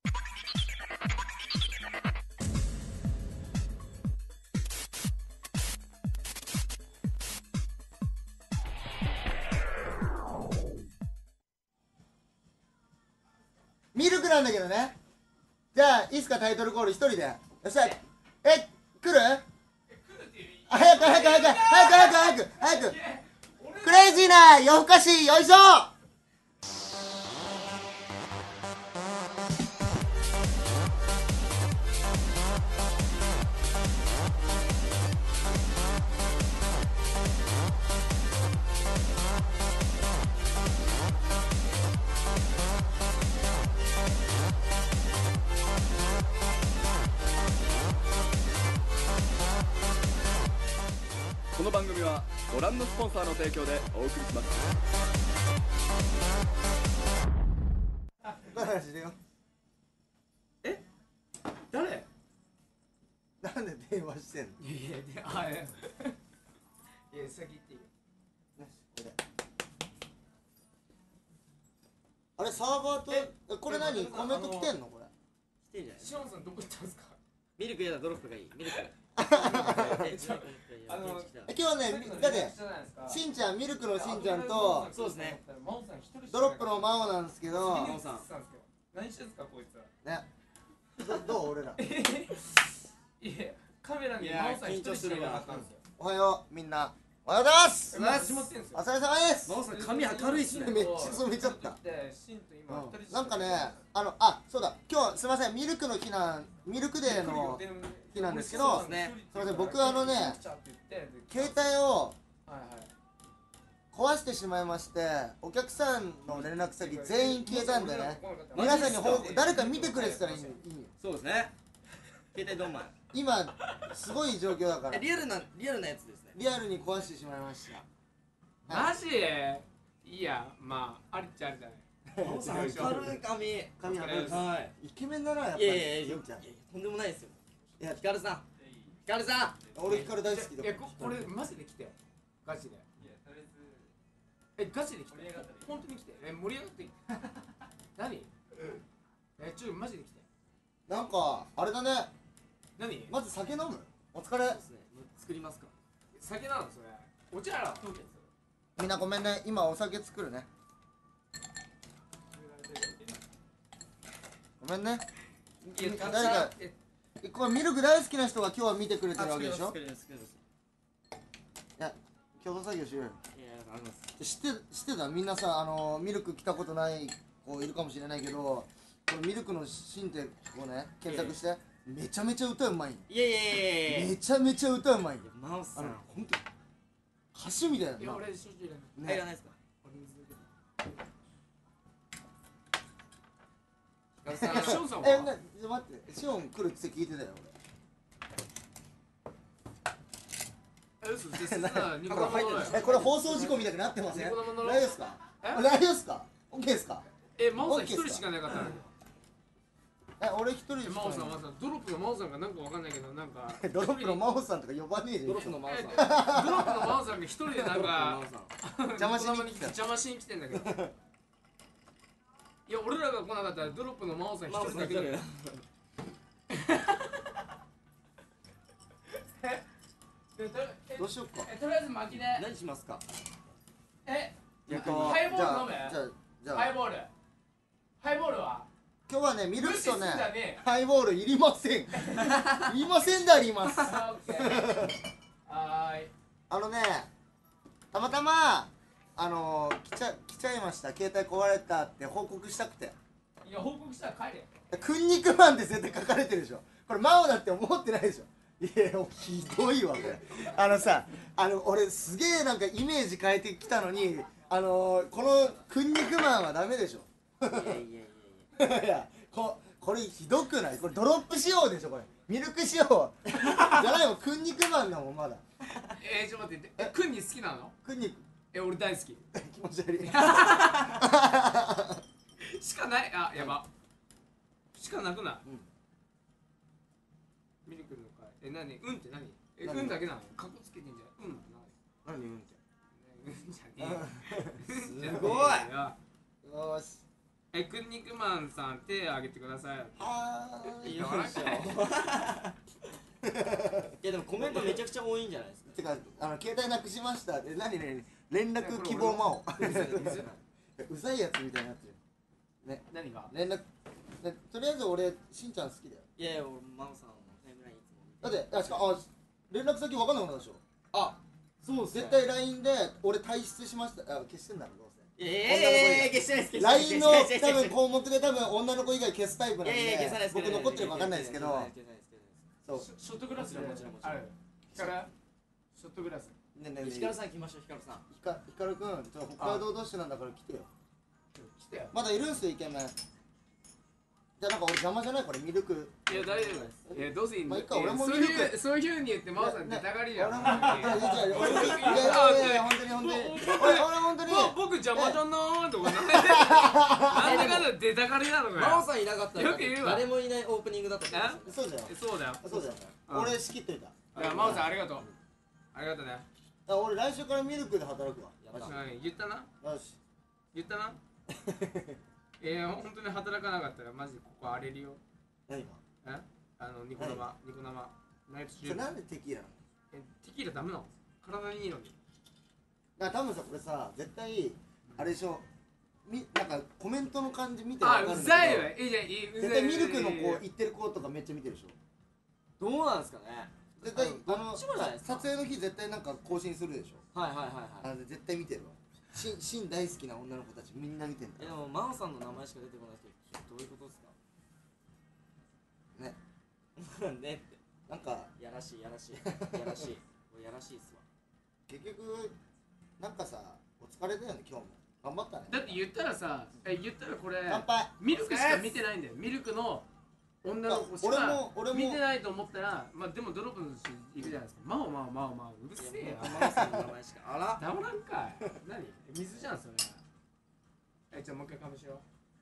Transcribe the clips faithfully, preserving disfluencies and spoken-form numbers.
ミルクなんだけどね。じゃあいいっすか、タイトルコール一人で。よっしゃ。え、来る？早く早く早く早く早く早く早く。クレイジーな夜更かし、よいしょ。 この番組はご覧のスポンサーの提供でお送りします。 話してよ。 え？誰？ なんで電話してんの？ いやいや、で、あ、いや、いや、先言っていいよ。 よし、これ。あれ、サーバーと、え、これ何？コメント来てんのこれ。 来てんじゃない？ シオンさんどこ行ったんですか？ ミルクやだ、ドロップがいい。ミルク。 あの、 今日ね、だってしんちゃん、ミルクのしんちゃんとそうですね。 ドロップのマオなんですけど、 マオさん。何してんすかこいつら。 ね、どどう俺ら。 いや、カメラにマオさん一人しかいなかったんですよ。 おはようみんな。おはようございます。 始まってんすよ。 お疲れ様です。 マオさん髪明るいっすね。 めっちゃ染めちゃった。 シンと今二人しかなんかね、あの、あ、そうだ、今日すみません、ミルクの日なん、ミルクデーの日なんですけど、すみません、僕あのね、携帯を壊してしまいまして、お客さんの連絡先全員消えたんでね、皆さんに報告、誰か見てくれてたらいいよ。 そうですね。携帯どんまい。 今、すごい状況だから、 リアルな、リアルなやつですね。 リアルに壊してしまいました。 マジ？いや、まあ、ありっちゃありだね。 マオさん明るい髪。 髪明るい。 はイケメンだな、やっぱい。 り。 いやいやいや、とんでもないですよ。いや、ヒカルさん。ヒカルさん。 俺ヒカル大好きだ。 いや、これマジで来て。ガチで。え、ガチで来て。本当に来て。え、盛り上がって。何？え、ちょっとマジで来て。 なんか、あれだね。 何？ まず酒飲む？お疲れ。 作りますか？ 酒なのそれ。お茶やろ。 みんなごめんね、今お酒作るね。ごめんね。誰か、これミルク大好きな人が今日は見てくれてるわけでしょ。いや、共同作業しようよ。知って知ってた？みんなさ、あのミルク来たことない子いるかもしれないけど、このミルクのシンってこうね検索して、めちゃめちゃ歌うまいん。 いやいやいやいや。 めちゃめちゃ歌うまいん。 マオさん。 本当歌手みたいな。 いや、俺正直ね。いらないですか？ シオンさんは？ え、な、待って、シオン来るって聞いてたよ俺。え、嘘です。え、 これ放送事故みたいになってません？大丈夫ですか？大丈夫ですか？オッケーですか？ え、マオさん一人しかなかったの？ え、俺一人しか。 マオさん、マオさん、ドロップのマオさんがなんかわかんないけど、なんか。 ドロップのマオさんとか呼ばねえで。 ドロップのマオさん。 ドロップのマオさんが一人でなんか。 邪魔しに来た。 邪魔しに来てんだけど。いや、俺らが来なかったらドロップのマオさん一人だけだよ。 どうしようか。 とりあえず巻きで。 何しますか？ え、 ハイボール飲む？ じゃあ、じゃあ。 ハイボール。ハイボールは？ 今日はね、ミルクとね、ハイボールいりません。いりませんであります。 はーい。 あのね、たまたま、あのー、来ちゃ、来ちゃいました。携帯壊れたって報告したくて。 いや、報告したら帰れ。 くんにくマンって絶対書かれてるでしょ。これマオだって思ってないでしょ。いや、ひどいわこれ。あのさ、あの俺すげえなんかイメージ変えてきたのに、あのー、このくんにくマンはダメでしょ。 いやいやいやいや。 いや、ここれひどくない？これドロップ仕様でしょこれ。ミルク仕様じゃないもん、くんにくマンだもんまだ。 えー、ちょっと待って、え、くんに好きなの？ くんにえ、俺大好き。 気持ち悪い。 しかない、あ、やば。しかなくない？ミルクの会。え、なに？うんって何？え、うんだけなの？カッコつけてんじゃん。うんって何？何うんって。 うんじゃねえ。 すごい。よーし。 え、くんにくマンさん手挙げてください。 あーいいよいしょいやでもコメントめちゃくちゃ多いんじゃないですか。 てかあの携帯なくしましたって何ね連絡希望魔王うざいやつみたいになってるね。 何が？ 連絡でとりあえず俺しんちゃん好きだよ。 いやいや俺真央さんのタイムラインいつも見てだって確かあ連絡先分かんなくなるでしょ。 あそうっすね絶対 ライン で俺退出しましたあ消してんだろどうせ。 ええ消してないです消してないライン の消してない多分項目で多分女の子以外消すタイプなんいやいや消さないでです僕残ってるか分かんないですけど消さないです消さないですそうショットグラスもちろんもちろんもちろんある。ヒカルショットグラス。 ねねねヒカルさん来ましょうヒカルさんひかひかるくんちょっと北海道同士なんだから来てよ。 来てよ。 まだいるんすよイケメン。じゃあなんか俺邪魔じゃないこれミルク。 いや大丈夫です。いやどうせいいんだ。 まあいいか俺もそうミルクいうそういう風に言ってマオさん出たがりじゃん。 俺もいやいやいやいや俺もいやいやいや本当に本当に俺俺本当にぼ僕邪魔じゃんなーとかなんでなんでかんだ出たがりなのかよ。 真央さんいなかったらよく言うわ誰もいないオープニングだったと思うんですよそうだよそうだよ。 そうだようん俺仕切っといた。 いやマオさんありがとう。ありがとうね。 あ俺来週からミルクで働くわ。 やったうん言ったなよし。 言ったな。えー、本当に働かなかったらマジここ荒れるよ。 何が？ えあのニコ生ニコ生ナイトシュート。 それなんでテキーラなの？ えテキーラダメなの？体にいいのに。 だから多分さこれさ絶対あれでしょ。みなんかコメントの感じ見てわかあるんだけどうざいよ。いいじゃんいい。 絶対ミルクの子言ってる子とかめっちゃ見てるでしょ。 どうなんですかね絶対あのどっちもじゃないですか撮影の日絶対なんか更新するでしょ。 はいはいはいはいあの絶対見てるわ。しんしん大好きな女の子たちみんな見てんだえでも真央さんの名前しか出てこないけどどういうことですかね。 ねってなんかやらしいやらしいやらしいこれやらしいっすわ結局なんかさお疲れだよね今日も頑張ったね。 だって言ったらさえ言ったらこれ乾杯。 ミルクしか見てないんだよ。ミルクの女の子し俺かも俺も見てないと思ったらまあでもドロップの人いるじゃないですか。まあまあまあまあうるせえよ。 真央さんの名前しかあらダブらんかい。何水じゃんそれ。えじゃあもう一回かぶしよ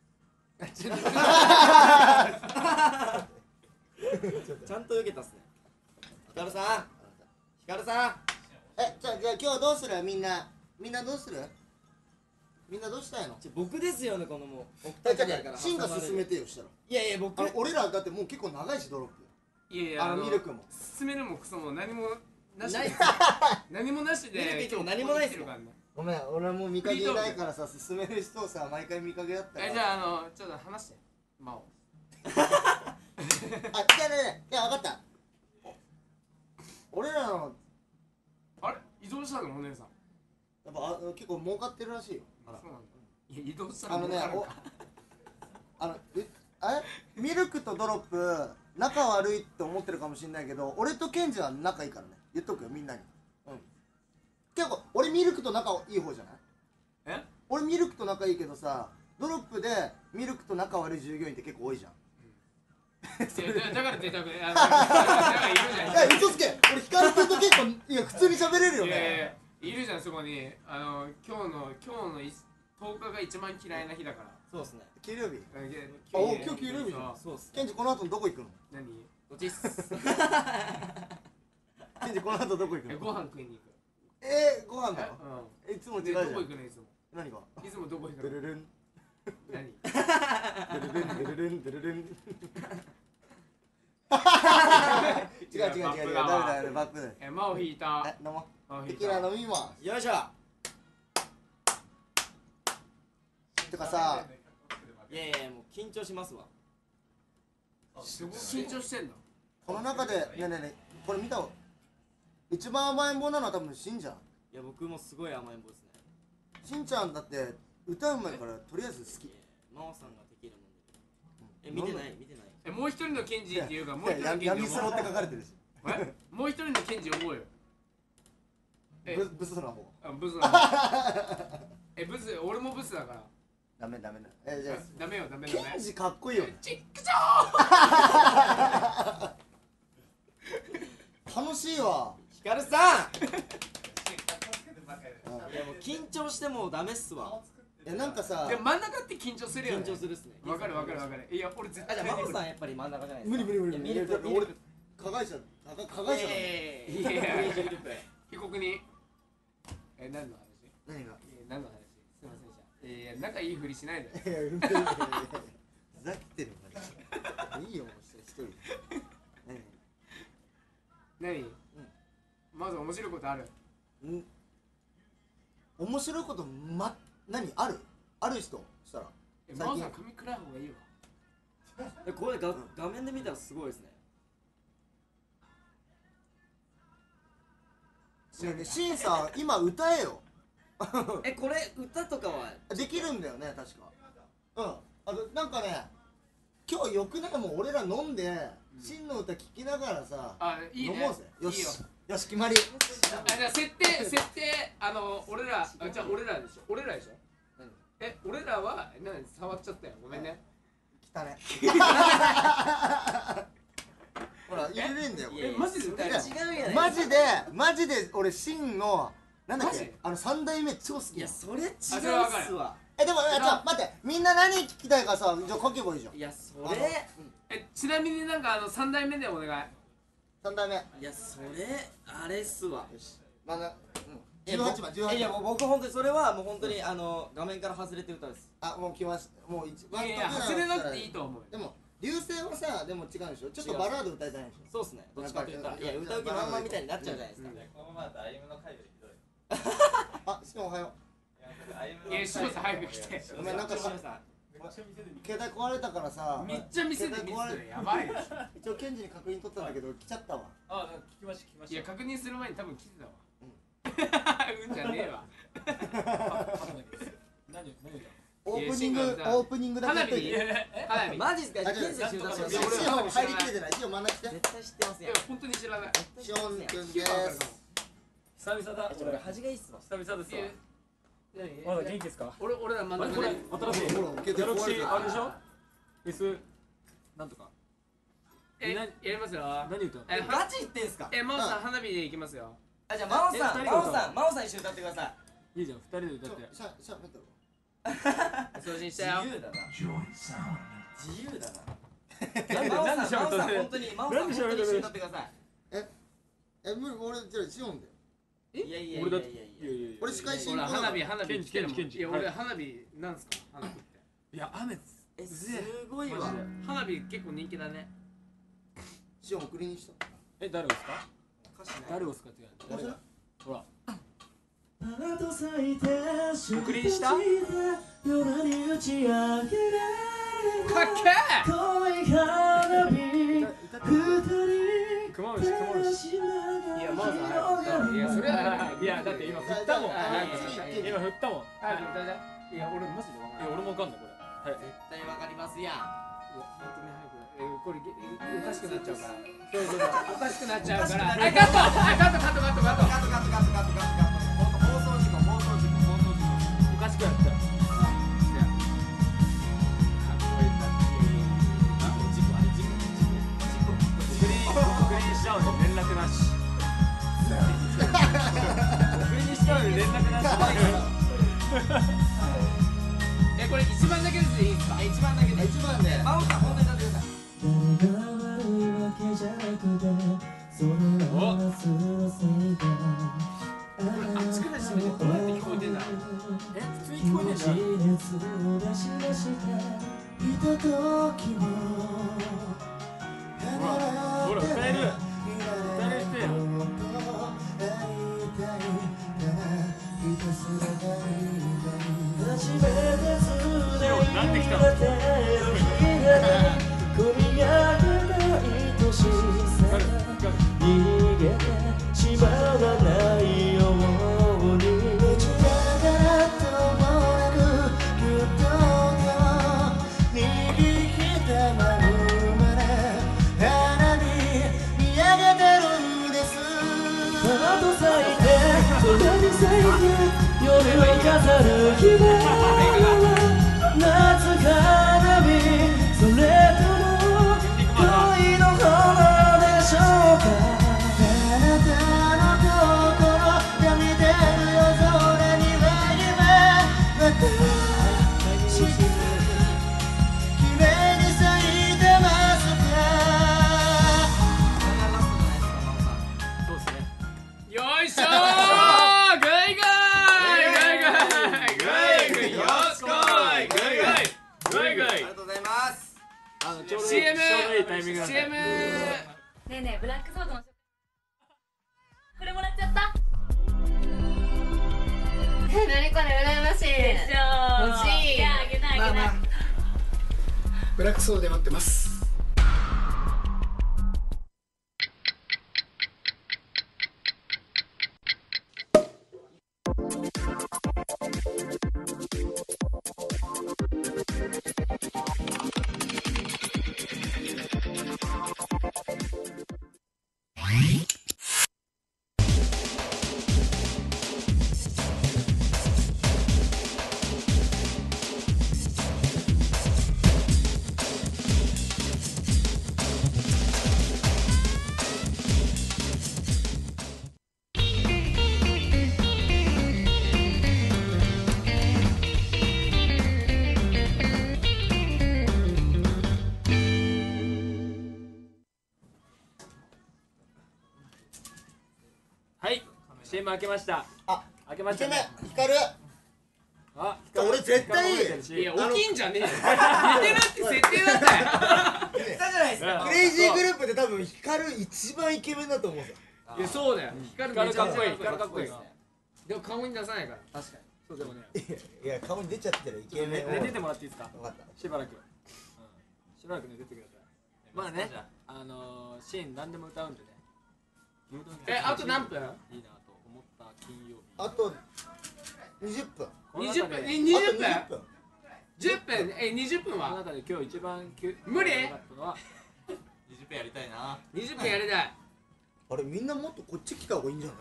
ちゃんと受けたっすねヒカルさんヒカルさんえじゃあじゃあ今日どうするみんなみんなどうするみんなどうしたいの？ ちょ僕ですよねこのもうおえじゃ二人からあシンが進めてよしたら。 いやいや僕あの俺らだってもう結構長いしドロップ。 う。いやいやあのミルクも進めるもクソも何もなしでないっす何もなしでミルク言っても何もないっすよ今日ここに来てるからね。 ごめん俺もう見かけないからさ進める人をさ毎回見かけだったから。 えじゃああのちょっと話してマオ。 あじゃあねいや分かった俺らのあれ移動したのお姉さん。 やっぱあ結構儲かってるらしいよ。あらそうなんだ。いや移動したらあのねお儲かるかあのえあれミルクとドロップ仲悪いって思ってるかもしれないけど俺とケンジは仲いいからね言っとくよみんなに。うん結構俺ミルクと仲いい方じゃない？ え俺ミルクと仲いいけどさドロップでミルクと仲悪い従業員って結構多いじゃん。 いやだだから出たくない。あだからいるじゃん。 いや嘘つけ俺ヒカル君と結構いや普通に喋れるよいやいやいね。 やいるじゃんそこにあの今日の今日のいとおかが一番嫌いな日だから。 そうっすね給料日。 ああお今日給料日じゃん。 そうっすケンジこの後どこ行くの？ 何？ どっちっすケンジこの後どこ行くの？ えご飯食いに行く。 えー、ご飯えだよ。 うん。 いつも違うでじゃん。 どこ行くのいつも。 何が？ いつもどこ行くの？ ドゥルルン何？ ドゥルルンドゥルルンドゥルルン。違う違う違う違うダメだよバックだよ。 えマオ引いた。 はい飲もマオ引いう。テキーラた。 飲みまよいしょす。てかさいやいやもう緊張しますわすごい緊張してんの。 この中でねえねえねえこれ見た一番甘えん坊なのは多分しんちゃん。 いや僕もすごい甘えん坊ですねしんちゃんだって歌うまいからとりあえず好き。 真央さんがテキーラ飲んでるえ見てない見てないえもう一人のケンジっていうかもう一人やのケンジ闇スロって書かれてるし。 えもう一人のケンジ呼ぼうよ。えブブスな方。 あブスだ。えブス俺もブスだから。 ダメダメだ。えじゃダメよダメあダメ。 ケンジかっこいいよね。 チックシ楽しいわ。 ヒカルさんうんいやもう緊張してもうダメっすわいやなんかさョー。で真ん中って緊張するよね。 緊張するっすねわかるわかるわかる。いや俺絶対あじゃあ真央さんやっぱり真ん中じゃないですか無理無理無理無理。 いやミルク俺ミルク加害者加害加害者だもん。 えいやいやイメージグループへ被告人。え何の話？ 何が？ え何の話？すいませんでした。 いや仲いいふりしないで。 いやうんふざけてるマジでいいよもう一人何？うん。まず面白いことある？ ん面白いことま何あるある人したらえマオさん髪暗い方がいいわ。 えこれが画面で見たらすごいですね。 ねえねえシンさん今歌えよえこれ歌とかはできるんだよね確かうんあのなんかね今日よくないもん俺ら飲んでシンの歌聴きながらさあいいね。 飲もうぜよしいいよ。 よし決まりあじゃあ設定設定あの俺らあじゃあ俺らでしょ俺らでしょ。え俺らは何触っちゃったよごめんね。 来たねほら入れれんだよこれえマジで歌える？ 違うやないマジでマジで俺シンのなんだっマジけあの三代目超好きいやそれ違うっそれはわかるすわ。 えでもえちょ待ってみんな何聞きたいかさじゃあ書けばいいじゃんいやそあのれえちなみになんかあの三代目でお願い。 三代目よいやそれあれっすわ。 しまだえ十八番十八いやもう僕本当にそれはもう本当にあの画面から外れてる歌です。 あもう来ましたもう一番いやいや外れなくていいと思うよ。 でも流星はさでも違うんでしょちょっとバラード歌いたいんでしょそうっすね。どっちかって言ったらいや歌う気満々みたいになっちゃうじゃないですか。 このままだと歩夢の回よりひどい。 あシンおはよいやしもさん早く来て。 うごめんなんかさ携帯壊れたからさめっちゃ見せて見せてやばいよ。 一応ケンジに確認取ったんだけど来ちゃったわあ、聞きました聞きました。 いや確認する前に多分来てたわ。うんじゃねえわ。 何何だ。 オープニングいやシンがオープニングだけ花火にやっといて花火。 マジっすか？ あじゃあ金選手歌ってますシよ。 オン入りきれてないシオン真ん中来て絶対知ってますやん。 いや本当に知らない。 シオンくんです久々だ。 えちょっと恥がいいっすわ。 久々ですわ。 何まだ元気ですか。 俺俺ら真ん中これで。 新しい。 ほらほらギャラクシーあれでしょ。S なんとか。 えやりますよ。 何歌うの。 えガチ言ってんすか？ え真央さん花火で行きますよ。 あじゃあ真央さんえ真央さん真央さん一緒に歌ってください。 いいじゃん二人で歌って。 シャシャメトロ送信したよ。 自由だな。自由だな。 なんでなんで真央さん真央さん喋った本当に真央さん本当に一緒に歌ってください。 え無理俺じゃあシオンだよいやいやいやい俺だって。 やいやいやいやいや。 俺司会進ほら行花火花火来てるもん。 ケンジケンジいや俺花火なんすか花火って。 いや雨。 えすごいわ。 花火結構人気だね。 シオン送りにしたえ誰をですか。 歌詞ない。 誰を使ってやる。 面白いほら。 送りにしたかっけ熊虫熊虫。 ー。いや真央さん早く。いやそれはいやだって今振ったもん。 ああ今振ったもん。 早く歌いたい。いや俺マジでわかんない。 いや俺もわかんないこれ。はい。 絶対わかりますやん。 本当に早く。えこれおかしくなっちゃうから。そうそうそう。おかしくなっちゃうから。あカット。あカットカットカットカット。 ガトガトガトガトガトガト。本当放送事故放送事故放送事故。 おかしくなっちゃう。送りにしちゃうの連絡なし。送りにしちゃうの連絡なし。 えこれ一番だけでいいですか？ 一番だけで。 一番ね真央さん本当に歌ってください。 これあっちからしてみてどうやって聞こえてんだろう。 え普通に聞こえねえんだ。ほら歌える。歌える人やん。なんで来たの。 逃げてしまわないようにだからともなくぎゅっと手を握りたままで花に見上げてるんです花と咲いて空に咲いて夜を飾る日は夏花火それとも恋の炎でしょうかあなたの心が見てる夜空には今私が綺麗に咲いてますかそうですね。 よいしょー。ぐいぐいぐいぐいぐいぐいよエムちょうどいいタイミングなんだシーエムねえねえブラックソードのこれもらっちゃったえ、なにこれ羨ましいでしょ欲しい。 いやあげないあげない、 ブラックソードで待ってます。 はい、シーエム 開けました。 あ、 開けましたイケメね。 ン光る。 あ、 俺絶対いや大きいんじゃねえよ似てるって設定だったよ言ったじゃないですか。 クレイジーグループで多分光る一番イケメンだと思うぞ。 いやそうだよ光る光めちゃめちゃかっこいい、光かっこいい。 でも顔に出さないから確かそうでもね、 に。いや顔に出ちゃってるイケメンを。 寝ててもらっていいですか。 分かった。 しばらく。しばらく寝ててください。まあね、あのシーン何でも歌うんでね。 えあと何分いいなと思った金曜日。 あとにじゅっぷん。 にじゅっぷんえあとにじゅっぷんにじゅっぷん。 じゅっぷんえにじゅっぷんこのは中で今日一番きゅ無理良かったのはにじゅっぷんやりたいな。 にじゅっぷんやりたいあれみんなもっとこっち来た方がいいんじゃない？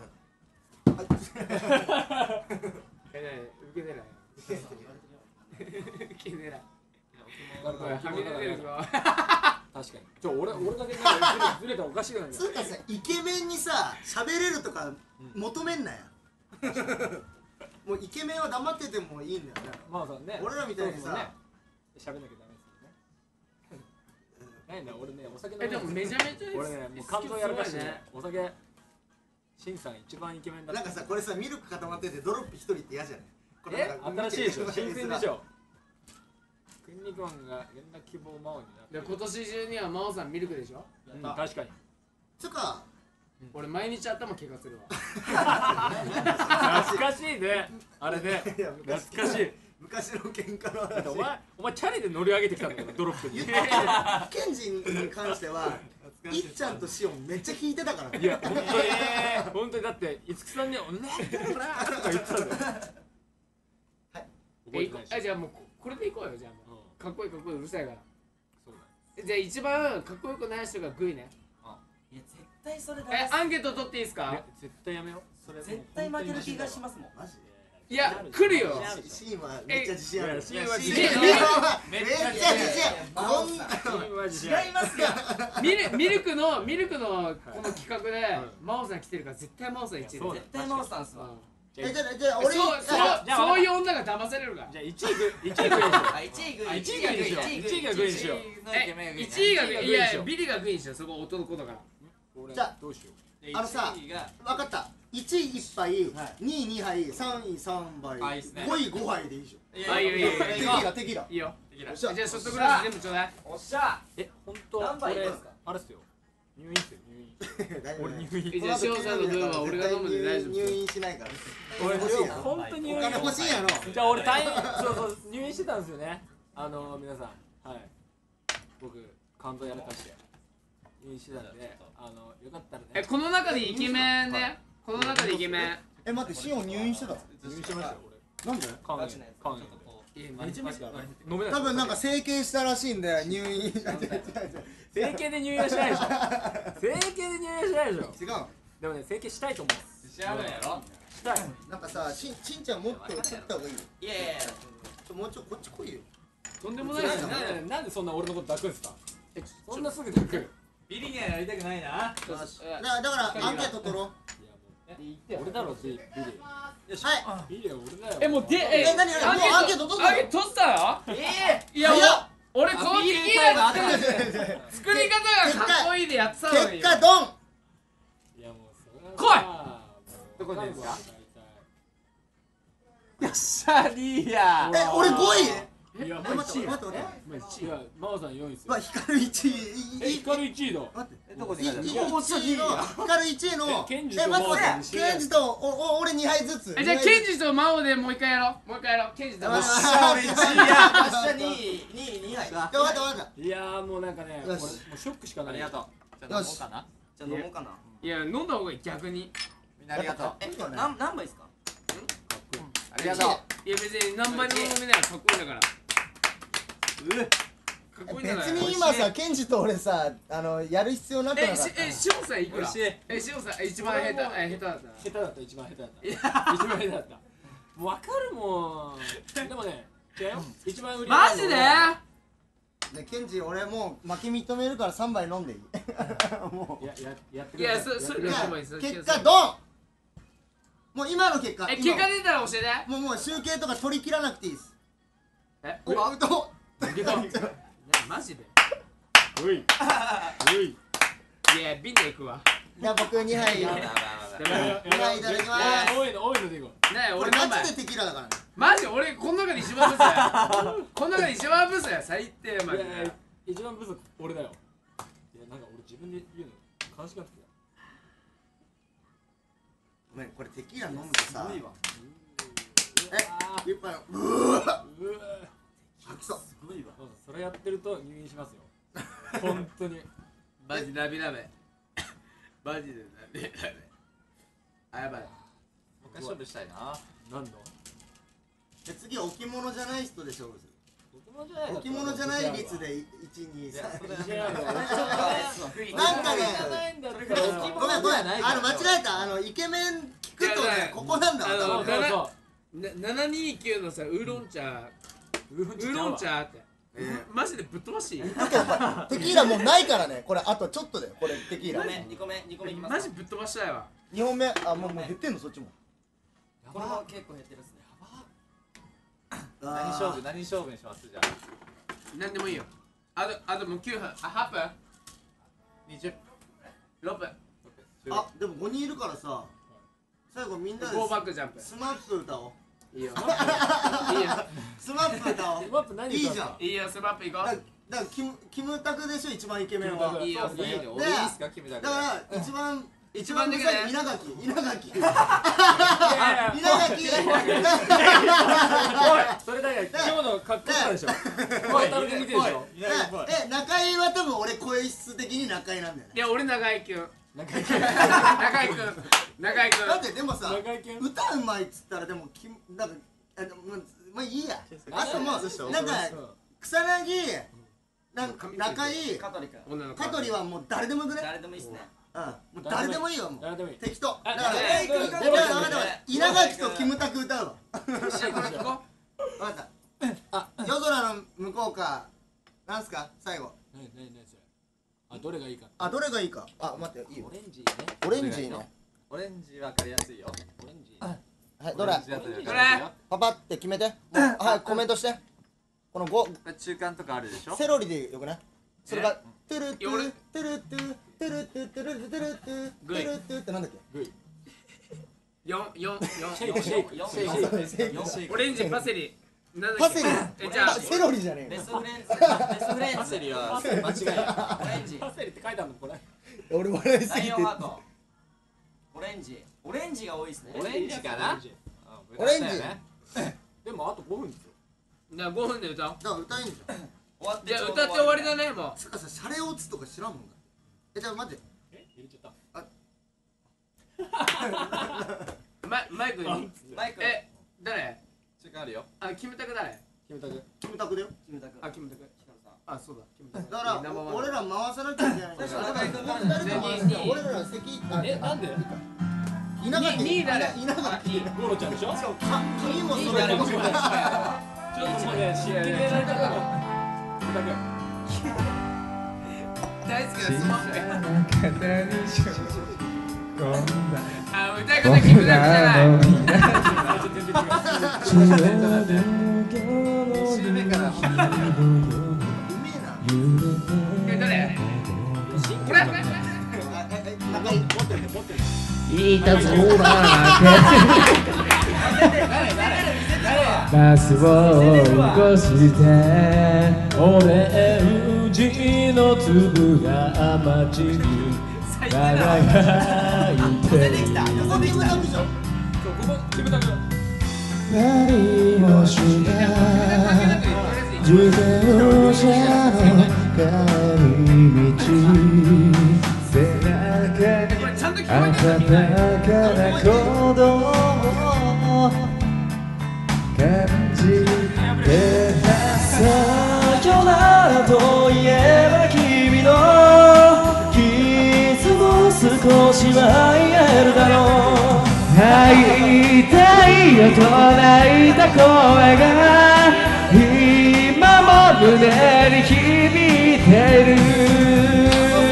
え受け狙い受け狙いはみ出てるぞ確かに。ちょ俺俺だけなんかずれずれたらおかしくない。 つうかさイケメンにさ喋れるとか求めんなよ。もうイケメンは黙っててもいいんだよね。 まあそうね。 俺らみたいにさそうそうね喋んなきゃダメですよね。ないんだ俺ねお酒飲えでもめちゃめちゃ俺ねもう肝臓やらかしてねお酒シンさん一番イケメンだった。 なんかさこれさミルク固まっててドロップ一人って嫌じゃない？これえなんか新しいでしょ新鮮でしょ。 ょ。クンニクマンが連絡希望魔王になってで今年中には真央さんミルクでしょうん確かに。 つうか俺毎日頭怪我するわ懐かしいねあれねいや懐昔かしい。 昔の喧嘩のだってお話。 前お前チャリで乗り上げてきたんだからドロップに。 ケンジに関してはいっちゃんとシオンめっちゃ引いてたからね。 いや本当に本当にだって五木さんに「おねえほら」とか言ってたんだよ。 はいえ覚えてないし。 あじゃあもうここれでいこうよじゃあもうかっこいいかっこいいうるさいからそうだ。 えじゃあ一番かっこよくない人がグイねいや絶対それだ。 えアンケート取っていいですいやか絶対やめよう。それ絶対負ける気がしますもん。 マジいや来るよシーンはめっちゃ自信ある。 シーンはシ自信あるーンはめっちゃ自信ある。こんな違いますが。 ミルミルクのミルクのこの企画で真央さん来てるから絶対真央さんいちいそうだ絶対真央さんっすわ。 えじゃあじゃあ俺そうそうそういう女が騙されるからじゃあいちいグいちいグにしよあ、いちいグあ一位がグイにしよう一位がグイにしようえいちいがいちいがグイいやでしょビリがグイにしようそこ男だからう。 じゃあどうしよあのさ分かったいちいいっぱいにいにはいさんいさんばいあいいっすねごいごはいでいいじあいいよいいよいいよゃん。テキーラテキーラ。 いいよできるじゃあショットグラス全部ちょうだいおっしゃ。 う。え本当何杯俺ですかあれっすよ入院っすよ入院。俺入院。 えじゃあ翔さんの分は俺が飲むんで大丈夫入院しないから。 俺欲しいやろ。 本当に入院。 お金欲しいやろ。 じゃあ俺退院そうそう入院してたんですよね。あの皆さんはい僕肝臓やらかして入院してたんであのよかったらね。 えこの中でイケメンねこの中でイケメンえ待ってシオン入院してたの？ 入院してましたよ俺。 なんで？ 肝炎肝炎。めちゃめちゃ飲めない。 多分なんか整形したらしいんで入院。違う整形で入院はしないでしょ。整形で入院はしないでしょ。 違う。 でもね整形したいと思う。 自信あるんやろ。 したい。 なんかさしんちんちゃんもっと撮った方がいいよ。 いやいやいや。 ちょもうちょいこっち来いよ。 とんでもないですよねなんでなんでそんな俺のこと抱くんですか。そんなすぐ抱く。 ビリにはやりたくないな。 だだからアンケート取ろう。 俺だろビリ。 はい。 ビリは俺だよ。 えもうでええ何何もうアンケート取ったの？ アンケート取ったよえいやもう早っ俺このテキーラ作り方がかっこいいでやってたのに結果ドン。 いやもうそれは来いどこでですか。 よっしゃリーヤえ俺ごい？ いや、 待って待って待って。 いや、真央さんよんいですよ。 まあ、光いちい。 え、光いちいだ。 待って。 どこにいちいの光いちいの。 ケンジえ、待と真央さんって。ケンジとおお俺にはいずつ。 え、じゃあケンジと真央でもう一回やろう。もう一回やろう。ケンジと真央。 よっしゃ俺いちいや。 にいにいにはい。 じゃあ待って待って。 いやーもうなんかね、俺もうショックしかない。 ありがとう。じゃあ飲もうかな。じゃあ飲もうかな。 いや、飲んだ方がいい、逆に。 みんなありがとう。え、何何杯ですか？ ありがとう。 いや、別に何杯でも飲めないからかっこいいんだから。かっこいいんだから。 別に今さ、ケンジと俺さ、あの、やる必要なくなかった。 え、しおさんいくら？え、しおさん一番下手、え、下手だった。 下手だった、一番下手だった。一番下手だった。もうわかるもん。でもね、違うよ。一番売り。 マジで？ ね、ケンジ、俺もう負け認めるからさんばい飲んでいい？もう。 いや、や、やってくれ。いや、そ、それがいいです。 結果、ドン！もう今の結果。 え、結果出たら教えて。 もう、もう集計とか取り切らなくていいです。 え、 お、アウト！ マジで？ おい。おい。 いや、瓶でいくわ。 じゃあ僕にはいよ。にはいいただきます。 多いの、多いのでいこう。 ねえ、 俺マジでテキーラだからね。 マジ俺、この中で一番ブスや。この中で一番ブスや。最低、マジで。 一番ブス、俺だよ。いや、なんか俺自分で言うの悲しくなってきた。 ごめん、これテキーラ飲むとさ。 すごいわ。 え、一杯の。うわ。うわ。吐きそう。 すごいわ。 それやってると入院しますよ。本当に。 マジナビナベ。マジでナビナベ。あ、やばい。 もう一回勝負したいな。 何の？ で、次置物じゃない人で勝負する。 置物じゃない率でいち、に、さん。 なんかね、 ごめんごめん、あの間違えた。あのイケメン聞くとね、ここなんだ。 ななにきゅうのさ、ウーロン茶、ウーロン茶ってマジでぶっ飛ばしい。 テキーラもうないからね。これあとちょっとで、これテキーラ。 にこめ、にこめいきます。 マジぶっ飛ばしたいわ。 にほんめ、あ、もう減ってんのそっちも。 これも結構減ってるっすね。 何勝負、何勝負にします？じゃあ何でもいいよ。あと、あともうきゅうふん。あ、はっぷんにじゅっぷんろっぷん。 あ、でもごにんいるからさ、最後みんなでゴーバックジャンプ。 スマップ歌おう。 いいよ。いいよ。 スマップ歌おう。 スマップ何？ いいじゃん。 いいよ、スマップ行こう。 だからキムキムタクでしょ、一番イケメンは。 いいよ、いいよ。 俺いいっすか？決めただから一番一番でかい稲垣、稲垣。稲垣。 おい、それだよ。今日の格好したでしょ。おい、見てるでしょ。 え、中井は多分俺声質的に中井なんだよね。 いや、俺中井くん。 中井くん。 中井くん。中井くん。 だってでもさ、歌うまいっつったらでもきなんかまあいいや。あともうなんか草薙、なんか中井、 香取くん。 香取はもう誰でもよくね。 誰でもいいっすね。 うん、もう誰でもいいよ、もう適当。だから稲垣とキムタク歌うわ。 よっしゃ、これ聞こう。分かった。あ、夜空の向こうか。なんすか最後。 何何何それ。あ、どれがいいか。 あ、どれがいいか。あ、待って、いいよ。 オレンジね。 オレンジね。 オレンジわかりやすいよ。 オレンジ。 はい、どれ？ どれ？ パパって決めて。はい、コメントして。このご中間とかあるでしょ。 セロリでよくない？それがトゥルトゥトゥルトゥトゥルトゥトゥルトゥトゥルトゥトゥルトゥってなんだっけ？ グイ。 四四四シェイクシェイクシェイクシェイク。 オレンジパセリ。 パセリ。 え、じゃあセロリじゃねえベストフレンズ。ベストフレンズ。 パセリは間違いない。 オレンジ。 パセリって書いてあるのこれ。 俺笑いすぎて。 ライオンハート。オレンジ。オレンジが多いですね。 オレンジかな。 オレンジ。 でもあとごふんですよ。 じゃあごふんで歌おう。 だから歌いんじゃん。 じゃあ歌って終わりだね、もう。 つかさ、シャレオツとか知らんもんだ。え、じゃあ待って。 え、入れちゃった。 ママイクに。 マイク。 え、誰？ 中間あるよ。 あ、キムタク誰？ キムタク。 キムタクだよ。 キムタク。 あ、キムタク。あ、そうだ。キムタク。 だから俺ら回さなきゃいけないんだよ。俺ら席え、なんで？ 稲垣。 に誰？ 稲垣。 ゴロちゃんでしょ？ 君もそれでもちょっとね、湿気でやられたから。キムタク。 大好きなスマップ。あ、歌い方キムタクじゃない。 週目からうめえな。 え、誰？これ？ 中井持ってる持ってる。 いたずら誰誰誰バスを追い越してオレンジの粒が街に輝いてる何もしない自転車の帰り道背中に温かな鼓動を感じてさよならといえば君の傷も少しは癒えるだろう会いたいよと泣いた声が今も胸に響いてる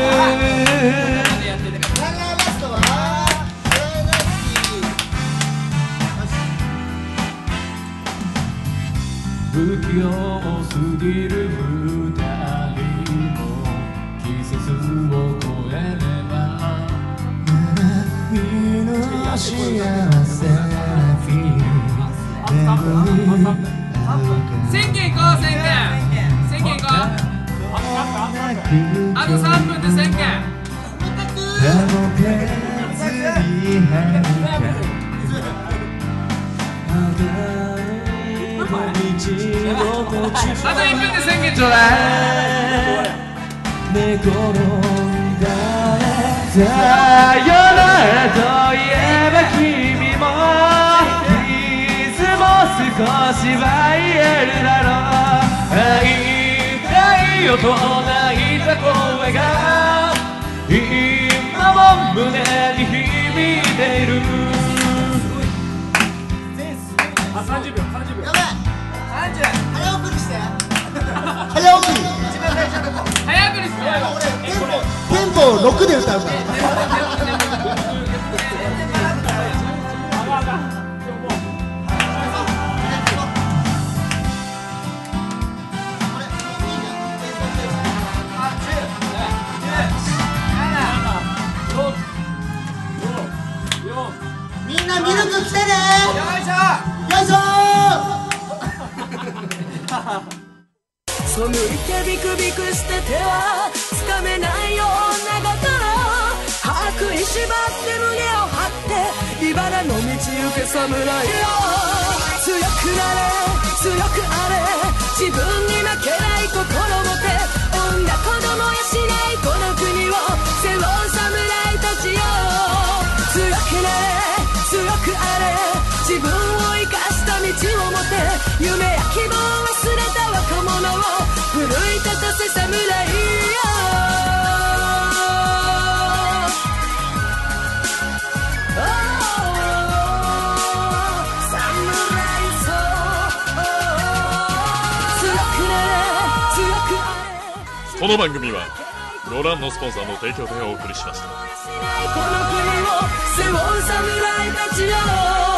不器用すぎる二人も季節を越えれば君の幸せな日宣言行こう宣言宣言行こうあとさんぷんで宣言あといっぷんで宣言ちょうだい寝転んださよならといえば君も傷も少しは癒えるだろう会いたいよと泣いた声が今も胸に響いているあ、さんじゅうびょう、さんじゅうびょうやばいさんじゅう早送りして早送り一番最初のとこ早送りして俺テンポテンポろくで歌うからみんなミルク来てねよいしょよいしょそむいてビクビクして手はつかめないようながら歯食いしばって胸を張って茨の道行け侍よ強くなれ強くあれ自分に負けない心持て産んだ子供やしないこの国を背負う侍たちよ強くなれ強くあれ自分を生かした道を持て夢や希望を忘れた若者を奮い立たせ侍よこの番組はロランのスポンサーの提供でお送りしました。 この国を背負う侍たちよ